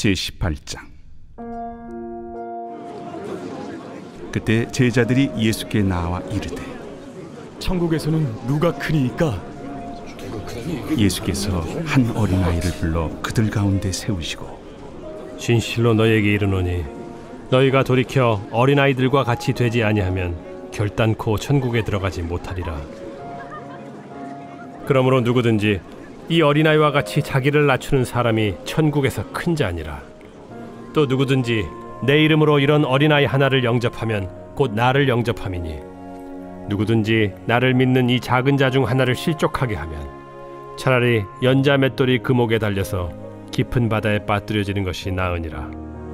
제18장. 그때 제자들이 예수께 나와 이르되 천국에서는 누가 크니이까? 예수께서 한 어린아이를 불러 그들 가운데 세우시고 진실로 너희에게 이르노니 너희가 돌이켜 어린아이들과 같이 되지 아니하면 결단코 천국에 들어가지 못하리라. 그러므로 누구든지 이 어린아이와 같이 자기를 낮추는 사람이 천국에서 큰 자니라. 또 누구든지 내 이름으로 이런 어린아이 하나를 영접하면 곧 나를 영접함이니 누구든지 나를 믿는 이 작은 자 중 하나를 실족하게 하면 차라리 연자 맷돌이 그 목에 달려서 깊은 바다에 빠뜨려지는 것이 나으니라.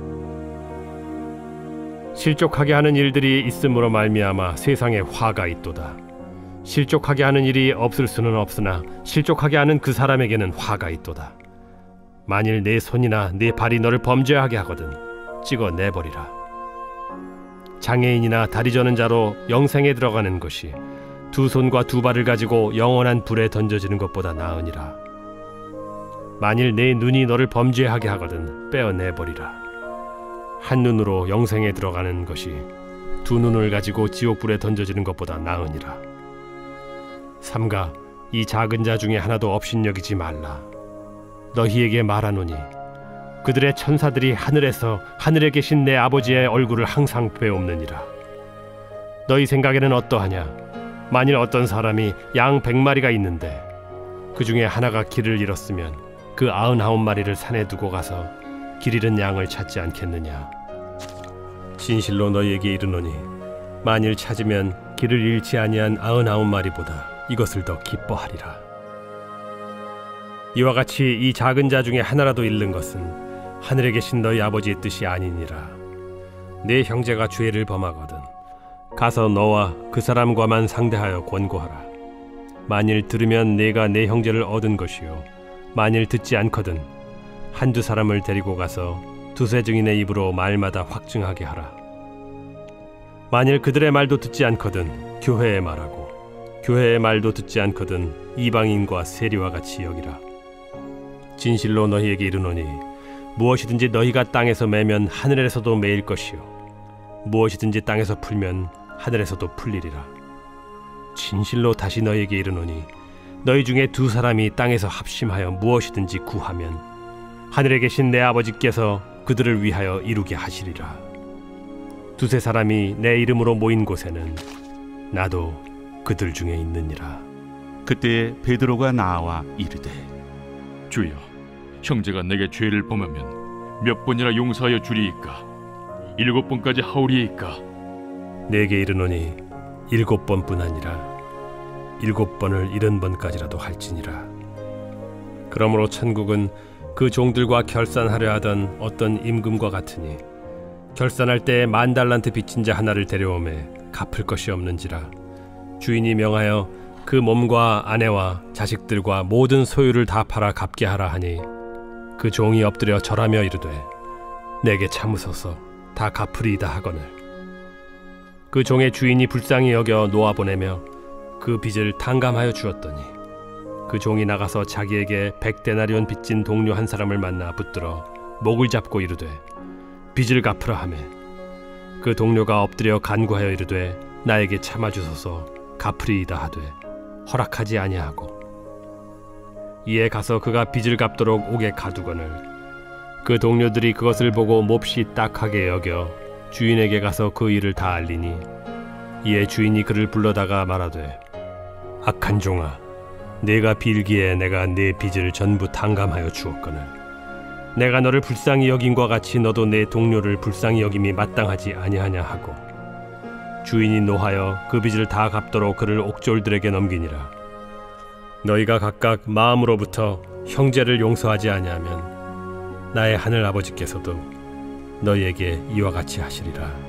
실족하게 하는 일들이 있음으로 말미암아 세상에 화가 있도다. 실족하게 하는 일이 없을 수는 없으나 실족하게 하는 그 사람에게는 화가 있도다. 만일 내 손이나 내 발이 너를 범죄하게 하거든 찍어 내버리라. 장애인이나 다리 저는 자로 영생에 들어가는 것이 두 손과 두 발을 가지고 영원한 불에 던져지는 것보다 나으니라. 만일 내 눈이 너를 범죄하게 하거든 빼어내버리라. 한 눈으로 영생에 들어가는 것이 두 눈을 가지고 지옥불에 던져지는 것보다 나으니라. 삼가 이 작은 자 중에 하나도 업신여기지 말라. 너희에게 말하노니 그들의 천사들이 하늘에서 하늘에 계신 내 아버지의 얼굴을 항상 뵈옵느니라. 너희 생각에는 어떠하냐? 만일 어떤 사람이 양 100마리가 있는데 그 중에 하나가 길을 잃었으면 그 99마리를 산에 두고 가서 길 잃은 양을 찾지 않겠느냐? 진실로 너희에게 이르노니 만일 찾으면 길을 잃지 아니한 99마리보다 이것을 더 기뻐하리라. 이와 같이 이 작은 자 중에 하나라도 잃는 것은 하늘에 계신 너희 아버지의 뜻이 아니니라. 내 형제가 죄를 범하거든 가서 너와 그 사람과만 상대하여 권고하라. 만일 들으면 내가 내 형제를 얻은 것이요 만일 듣지 않거든 한두 사람을 데리고 가서 두세 증인의 입으로 말마다 확증하게 하라. 만일 그들의 말도 듣지 않거든 교회에 말하고 교회의 말도 듣지 않거든 이방인과 세리와 같이 여기라. 진실로 너희에게 이르노니 무엇이든지 너희가 땅에서 매면 하늘에서도 매일 것이요 무엇이든지 땅에서 풀면 하늘에서도 풀리리라. 진실로 다시 너희에게 이르노니 너희 중에 두 사람이 땅에서 합심하여 무엇이든지 구하면 하늘에 계신 내 아버지께서 그들을 위하여 이루게 하시리라. 두세 사람이 내 이름으로 모인 곳에는 나도 그들 중에 있느니라. 그때 베드로가 나와 이르되 주여, 형제가 내게 죄를 범하면 몇 번이나 용서하여 주리이까? 7번까지 하오리이까? 내게 이르노니 7번뿐 아니라 7번을 70번까지라도 할지니라. 그러므로 천국은 그 종들과 결산하려 하던 어떤 임금과 같으니 결산할 때 10,000달란트 빚진 자 하나를 데려오매 갚을 것이 없는지라. 주인이 명하여 그 몸과 아내와 자식들과 모든 소유를 다 팔아 갚게 하라 하니 그 종이 엎드려 절하며 이르되 내게 참으소서 다 갚으리이다 하거늘 그 종의 주인이 불쌍히 여겨 놓아보내며 그 빚을 탕감하여 주었더니 그 종이 나가서 자기에게 100데나리온 빚진 동료 한 사람을 만나 붙들어 목을 잡고 이르되 빚을 갚으라 하매 그 동료가 엎드려 간구하여 이르되 나에게 참아주소서 갚으리이다 하되 허락하지 아니하고 이에 가서 그가 빚을 갚도록 옥에 가두거늘 그 동료들이 그것을 보고 몹시 딱하게 여겨 주인에게 가서 그 일을 다 알리니 이에 주인이 그를 불러다가 말하되 악한 종아, 내가 빌기에 내가 네 빚을 전부 탕감하여 주었거늘 내가 너를 불쌍히 여김과 같이 너도 내 동료를 불쌍히 여김이 마땅하지 아니하냐 하고 주인이 노하여 그 빚을 다 갚도록 그를 옥졸들에게 넘기니라. 너희가 각각 마음으로부터 형제를 용서하지 아니하면 나의 하늘 아버지께서도 너희에게 이와 같이 하시리라.